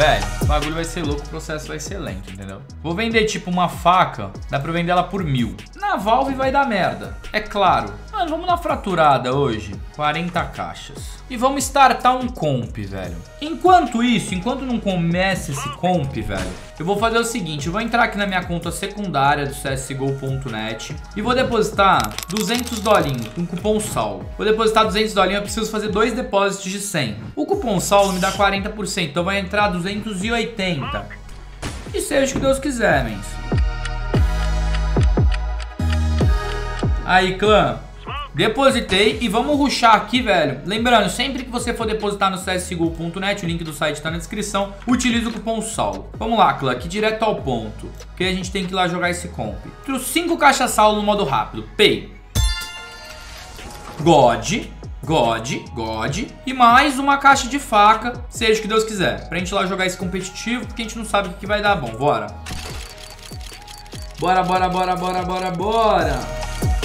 velho, o bagulho vai ser louco, o processo vai ser lento, entendeu? Vou vender tipo uma faca, dá pra vender ela por 1000. Na Valve vai dar merda, é claro. Mano, vamos na fraturada hoje, 40 caixas. E vamos startar um comp, velho. Enquanto isso, enquanto não começa esse comp, velho, eu vou fazer o seguinte, eu vou entrar aqui na minha conta secundária do csgo.net e vou depositar 200 dolinhos com cupom Saulo. Vou depositar 200 dolinhos, eu preciso fazer 2 depósitos de 100. O cupom Saulo me dá 40%, então vai entrar 280. E seja o que Deus quiser, mens. Aí, clã. Depositei e vamos rushar aqui, velho. Lembrando, sempre que você for depositar no csgo.net, o link do site tá na descrição, utiliza o cupom Saulo. Vamos lá, clã, aqui direto ao ponto, porque a gente tem que ir lá jogar esse comp. Trouxe 5 caixas Saulo no modo rápido. Pay. God. E mais uma caixa de faca, seja o que Deus quiser. Pra gente ir lá jogar esse competitivo, porque a gente não sabe o que vai dar bom. Bora. Bora.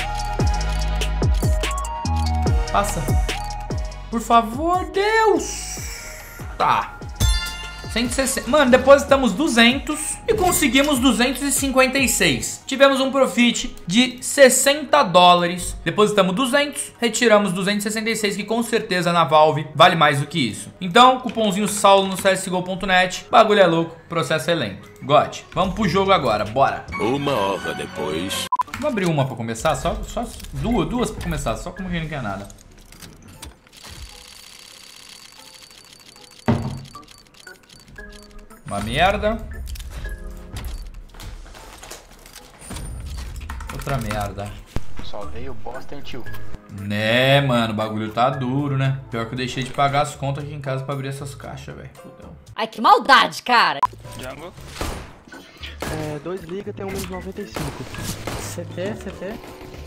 Passa. Por favor, Deus. Tá. 160. Mano, depositamos 200 e conseguimos 256. Tivemos um profit de 60 dólares. Depositamos 200, retiramos 266, que com certeza na Valve vale mais do que isso. Então, cupomzinho Saulo no csgo.net. Bagulho é louco, processo é lento. God, vamos pro jogo agora, bora. Uma hora depois. Vou abrir uma pra começar, só duas pra começar, só como quem não quer nada. Uma merda. Outra merda. Só veio bosta, hein, tio? Né, mano, o bagulho tá duro, né? Pior que eu deixei de pagar as contas aqui em casa pra abrir essas caixas, velho. Fudeu. Ai, que maldade, cara. Jungle. 2 liga tem um menos 95. CT.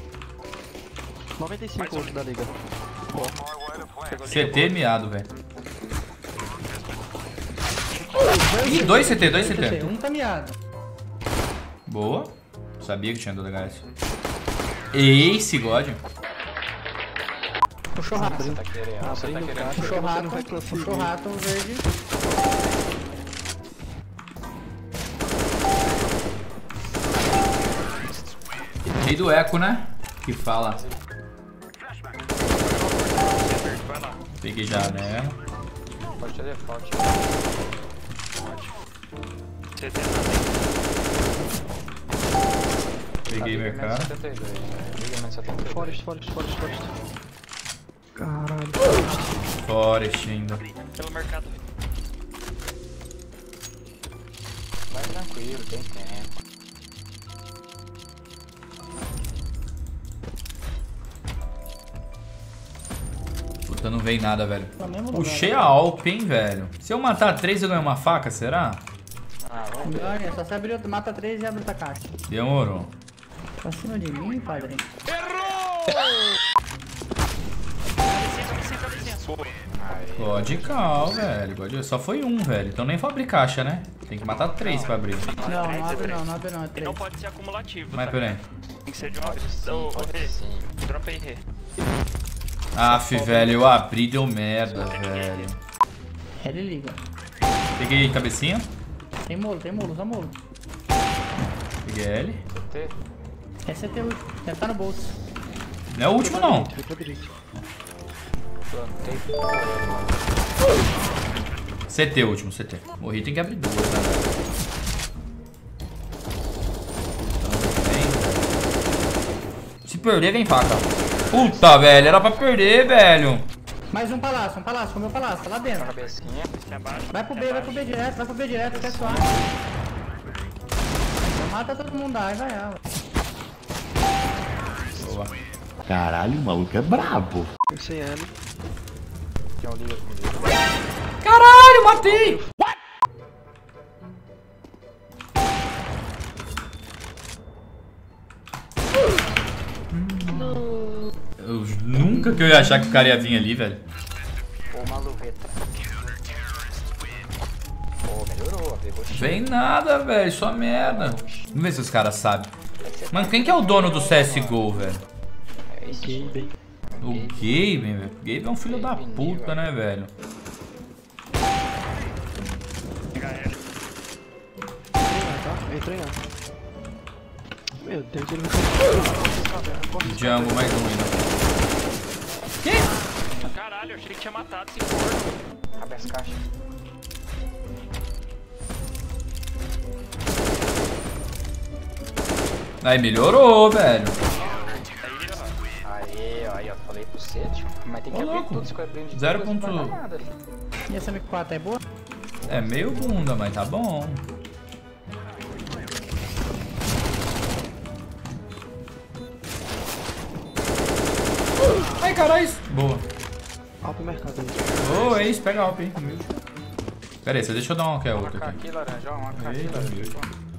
95 outro da liga. CT miado, velho. Ih, 2 CT. Um tá miado. Boa. Sabia que tinha 2 HS. Ace, God. Puxou rato. Você tá querendo. Puxou rato verde. Rei do eco, né? Que fala. Peguei janela. Pode ter default. Peguei mercado. 72, liga menos 72. Forest. Caralho. Forest ainda. Pelo mercado. Vai tranquilo, tem tempo. Puta, não veio nada, velho. Tá mesmo Puxei a Alp, hein, velho. Se eu matar 3, eu ganho uma faca, será? Vamos ver. Olha, só você abrir, mata 3 e abre outra caixa. Demorou. Pra cima de mim, padre. God cal, velho. God... Só foi um, velho. Então nem vou abrir caixa, né? Tem que matar 3 pra abrir. Não abre não, é 3. Não pode ser acumulativo. Mas tá? peraí. Tem que ser de uma vez. Ô, Rê. Dropa aí, Rê. Aff, velho, eu abri, deu merda, velho. Ele liga. Peguei cabecinha. Tem molo, usa molo. Peguei L. É CT, deve estar no bolso. Não é o último, não. CT, o último, CT. Morri, tem que abrir 2, né, velho? Se perder, vem faca. Puta, velho, era pra perder, velho. Mais um palácio, comeu palácio, tá lá dentro. Cabecinha. Vai pro B direto, quer suar. Mata todo mundo aí, vai ela. Boa. Caralho, o maluco é brabo. Sem L. Tem um liga comigo. Caralho, matei! Eu nunca que eu ia achar que o cara ia vir ali, velho. Pô, uma luveta. Pô, melhorou. Vem nada, velho, só merda. Vamos ver se os caras sabem. Mano, quem que é o dono do CSGO, velho? É isso. Gabe. O Gabe, velho. Gabe é um filho da puta, né, velho? frear. Meu Deus, ele não consegue. Django, mais um ainda. Que? Caralho, eu achei que tinha matado esse porco. Abre as caixas. Aí melhorou, velho. Aí, ó. Falei pro você, tio. Mas tem que Ô, abrir louco. tudo, se for abrindo de 0. tudo, não vai dar nada. E essa M4 é boa? É meio bunda, mas tá bom. Ai, caralho. Boa. Alp mercado aí. Ô, Ace, pega a Alp aí comigo. Pera aí, deixa eu dar uma que é Uma outra aqui. aqui, laranja, ó. Uma aqui, Eita, laranja.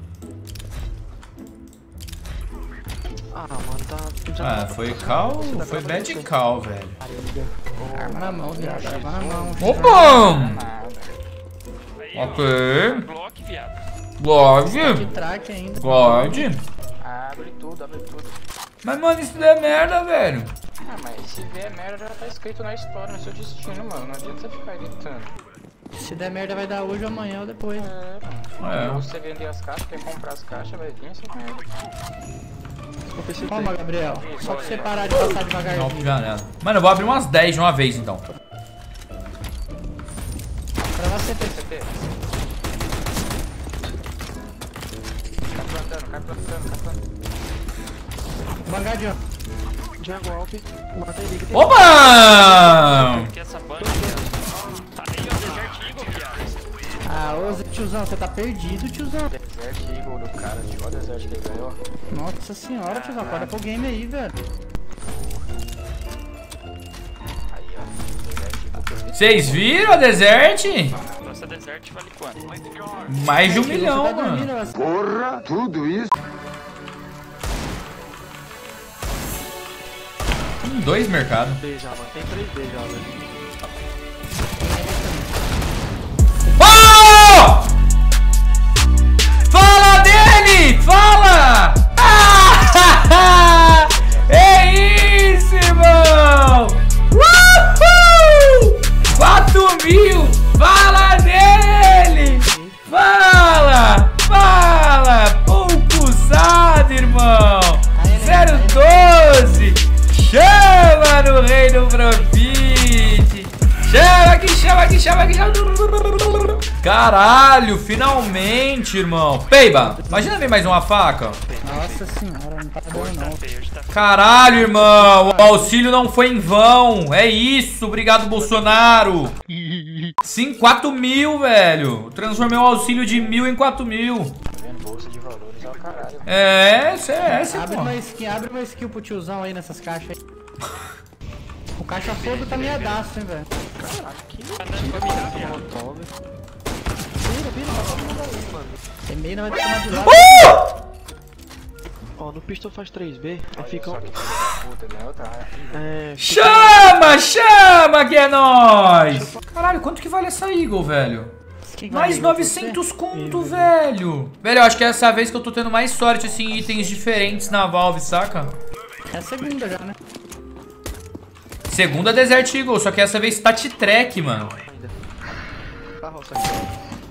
Ah, mano, tá... Ah, foi cal, foi bad call, velho. Arma na mão, viado. Arma na mão. Opa! Nada. Aí, Ok. ó. Glock, viado. De Pode. track ainda. Pode. Abre tudo, abre tudo. Mas, mano, isso é merda, velho. Ah, mas se der merda já tá escrito na história, no seu destino, mano. Não adianta você ficar gritando. Se der merda vai dar hoje, amanhã ou depois. É. Ou você vender as caixas, quer comprar as caixas, vai vir essa merda. Calma, Gabriel. Só pra você parar de passar Não, devagarzinho. janela. Mano, eu vou abrir umas 10 de uma vez, então. Pra você ter. CT. Cai plantando. Bangadinho. Django Alp, mata ele. Opa! Que essa banda, viado. Aí, ó, Desert Eagle, viado. Ah, ô tiozão, você tá perdido, tiozão. Desert Eagle do cara, tio. Olha o Desert que ele ganhou. Nossa senhora, tiozão. Acorda pro game aí, velho. Aí, ó. Desert Eagle. Vocês viram a Desert? Nossa, Desert vale quanto? Mais de 1 Você milhão, tá mano. dormindo, assim. Porra, tudo isso. 2 mercados. B já, mano. Tem 3B já, velho. Oh! Fala dele! Fala! Ah! É isso, irmão! Uhul! 4.000! Fala dele! Fala! Fala! Pouco usado, irmão! 012! Chama no rei do Profit! Chama aqui! Caralho, finalmente, irmão! Peiba! Imagina ver mais uma faca! Nossa senhora, não tá bom não. Hoje tá Caralho, irmão! O auxílio não foi em vão! É isso! Obrigado, Bolsonaro! Sim, 4.000, velho! Transformei o auxílio de 1.000 em 4.000! Tá vendo? Bolsa de valores é o caralho. É, essa, Abre pô! uma skill pro tiozão aí nessas caixas aí. O caixa fogo tá meadaço, hein, velho. Tem meio não vai ter mais de lado. Ó, no pistol faz 3B, aí fica... Só que filho da puta, né? Outra. Chama que é nóis! Caralho, quanto que vale essa Eagle, velho? Quem vai Mais ligar pra 900 conto, velho! Velho, eu acho que essa é a vez que eu tô tendo mais sorte, assim, em itens diferentes na Valve, saca? você? É a segunda já, né? Segunda Desert Eagle, só que essa vez Stat Track, mano. Carroça aqui.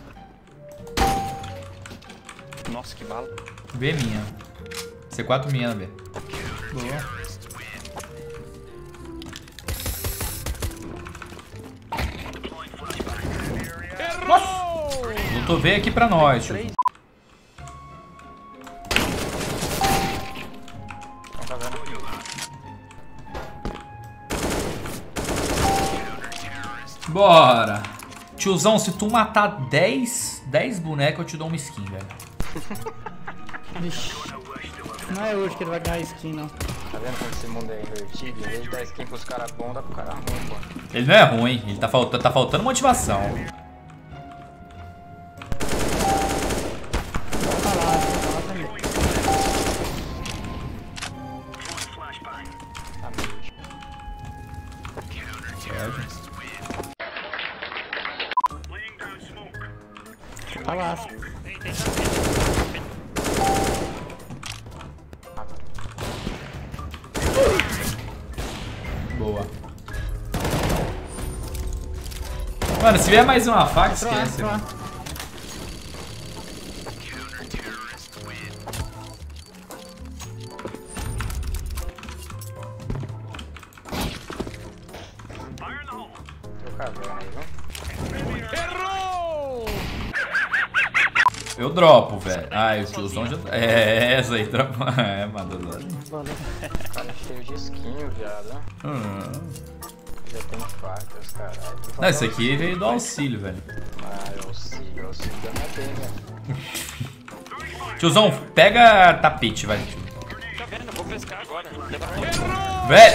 Nossa, que bala. B minha. C4 minha, B. Boa. Nossa! Lutou V aqui pra nós, tio. Não tá vendo? Bora! Tiozão, se tu matar 10 bonecos, eu te dou uma skin, velho. Vixe. Não é hoje que ele vai ganhar skin, não. Tá vendo como esse mundo é invertido? Em vez de dar skin pros caras bons, dá pro cara ruim, pô. Ele não é ruim, ele tá faltando motivação. Tá lá também. Tá meio. Tá lá. Boa. Mano, se vier mais uma faca, esquece. Entrou lá. Eu dropo, velho. Ai, o tiozão já... É, essa aí dropa. É, mandou lá. Valeu. Cara, cheio de skin, viado. Já tem facas, caralho. Não, esse aqui veio do auxílio, velho. Ah, auxílio da minha né? Tiozão, pega tapete, vai. Tá vendo? Eu vou pescar agora. Velho!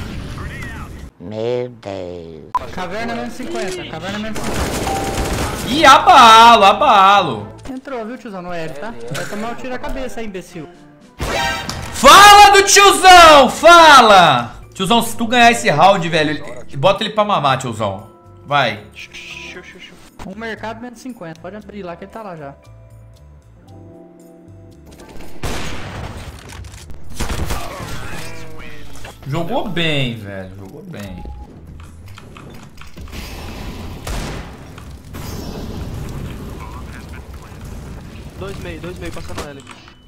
Meu Deus. Caverna menos 50, caverna menos 50. Ih, abalo, abalo. Entrou, viu, tiozão, no L, tá? Vai tomar um tiro na cabeça aí, imbecil. Fala do tiozão, fala! Tiozão, se tu ganhar esse round, velho, bota ele pra mamar, tiozão. Vai. Um mercado menos 50, pode abrir lá que ele tá lá já. Jogou bem, velho, jogou bem. Dois meio, passando L.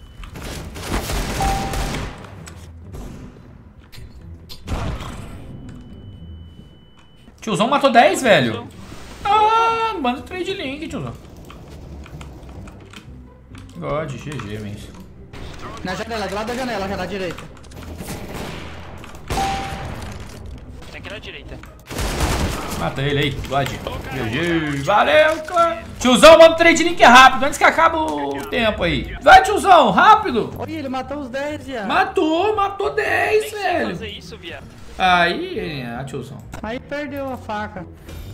Tiozão matou 10, velho. Ah, manda trade link, tiozão. God, GG, mesmo. Na janela, do lado da janela, já na direita. Tem que ir na direita. Mata ele aí, God. GG, valeu, cara. Tiozão, manda trade link rápido, antes que acabe o tempo aí. Vai, tiozão, rápido. Olha, ele matou os 10, viado. Matou 10, Tem que velho. fazer isso, viado. Aí, tiozão. Aí perdeu a faca.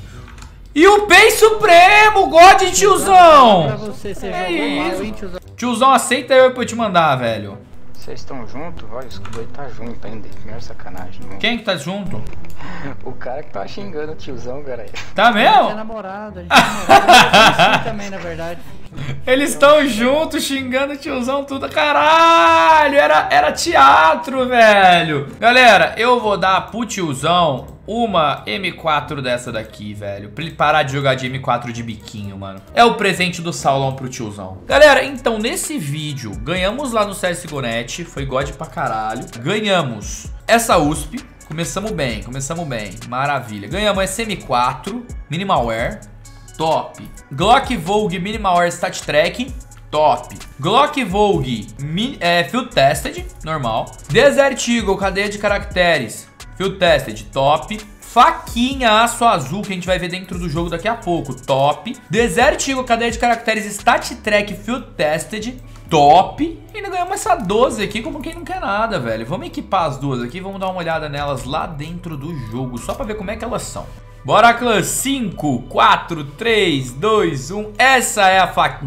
E o Bem Supremo, God, Pra tiozão. você, você É jogou mal, isso. hein, tiozão. Tiozão, aceita eu pra eu te mandar, velho. Vocês estão juntos? Olha, o escudo aí tá junto ainda. Primeira sacanagem. Não. Quem que tá junto? O cara que tá xingando o tiozão, cara. Tá A gente é mesmo? namorado, a gente é namorado. Sim, também, na verdade. Eles estão juntos xingando o tiozão tudo. Caralho, era teatro, velho. Galera, eu vou dar pro tiozão uma M4 dessa daqui, velho. Pra ele parar de jogar de M4 de biquinho, mano. É o presente do Saulão pro tiozão. Galera, então nesse vídeo, ganhamos lá no CSGO.net. Foi God pra caralho. Ganhamos essa USP. Começamos bem. Maravilha. Ganhamos essa M4 Minimalware. Top. Glock Vogue Minimalware Stat Track. Top. Glock Vogue Field Tested. Normal. Desert Eagle Cadeia de Caracteres. Field Tested. Top. Faquinha Aço Azul, que a gente vai ver dentro do jogo daqui a pouco. Top. Desert Eagle Cadeia de Caracteres Stat Track Field Tested. Top. E ainda ganhamos essa 12 aqui como quem não quer nada, velho. Vamos equipar as duas aqui. Vamos dar uma olhada nelas lá dentro do jogo. Só pra ver como é que elas são. Bora, clã. 5, 4, 3, 2, 1. Essa é a faquinha.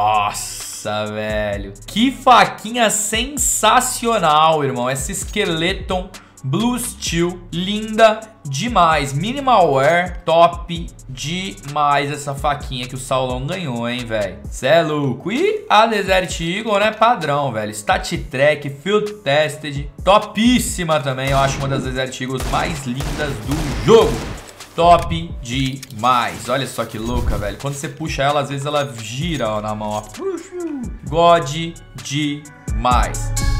Nossa, velho. Que faquinha sensacional, irmão. Essa Skeleton Blue Steel. Linda demais. Minimalware. Top demais essa faquinha que o Saulão ganhou, hein, velho. Cê é louco. E a Desert Eagle, né? Padrão, velho. Stat Track, Field Tested. Topíssima também. Eu acho uma das Desert Eagles mais lindas do jogo. Top demais. Olha só que louca, velho. Quando você puxa ela, às vezes ela gira, ó, na mão, ó. God demais.